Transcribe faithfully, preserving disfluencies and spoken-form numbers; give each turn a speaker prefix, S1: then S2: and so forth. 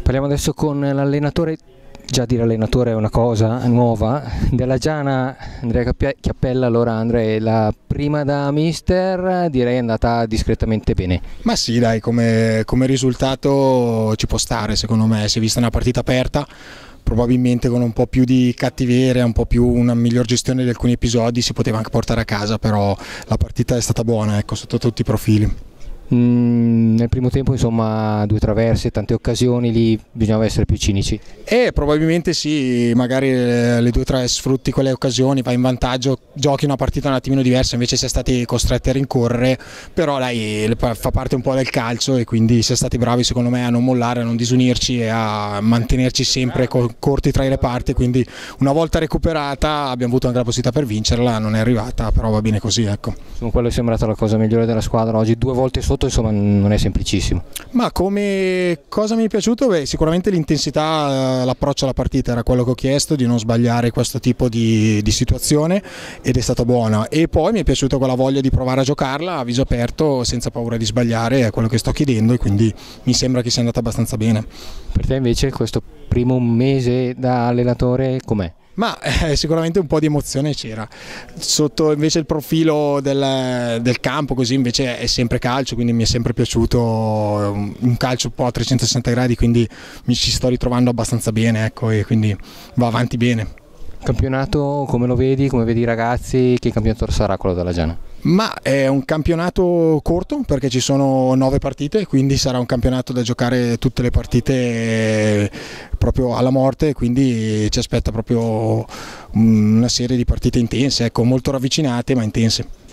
S1: Parliamo adesso con l'allenatore, già dire allenatore è una cosa nuova, della Giana, Andrea Cappia- Chiappella. Allora Andrea, la prima da mister direi è andata discretamente bene.
S2: Ma sì, dai, come, come risultato ci può stare, secondo me. Si è vista una partita aperta, probabilmente con un po' più di cattiveria, un po' più una miglior gestione di alcuni episodi si poteva anche portare a casa, però la partita è stata buona, ecco, sotto tutti i profili.
S1: Mm, nel primo tempo insomma due traverse, tante occasioni, lì bisognava essere più cinici.
S2: E probabilmente sì, magari le due o tre sfrutti quelle occasioni, vai in vantaggio, giochi una partita un attimino diversa, invece si è stati costretti a rincorrere, però dai, fa parte un po' del calcio e quindi si è stati bravi secondo me a non mollare, a non disunirci e a mantenerci sempre corti tra le parti, quindi una volta recuperata abbiamo avuto anche la possibilità per vincerla, non è arrivata, però va bene così, ecco.
S1: Insomma, quello è sembrata la cosa migliore della squadra oggi, due volte sotto insomma non è semplicissimo.
S2: Ma come cosa mi è piaciuto? Beh, sicuramente l'intensità, l'approccio alla partita era quello che ho chiesto, di non sbagliare questo tipo di, di situazione, ed è stata buona. E poi mi è piaciuta quella voglia di provare a giocarla a viso aperto senza paura di sbagliare, è quello che sto chiedendo e quindi mi sembra che sia andata abbastanza bene.
S1: Per te invece questo primo mese da allenatore com'è?
S2: Ma eh, sicuramente un po' di emozione c'era, sotto invece il profilo del, del campo così invece è sempre calcio, quindi mi è sempre piaciuto un calcio un po' a trecentosessanta gradi, quindi mi ci sto ritrovando abbastanza bene, ecco, e quindi va avanti bene.
S1: Campionato come lo vedi, come vedi i ragazzi, che campionato sarà quello della Giana?
S2: Ma è un campionato corto perché ci sono nove partite, quindi sarà un campionato da giocare tutte le partite proprio alla morte, quindi ci aspetta proprio una serie di partite intense, ecco, molto ravvicinate ma intense.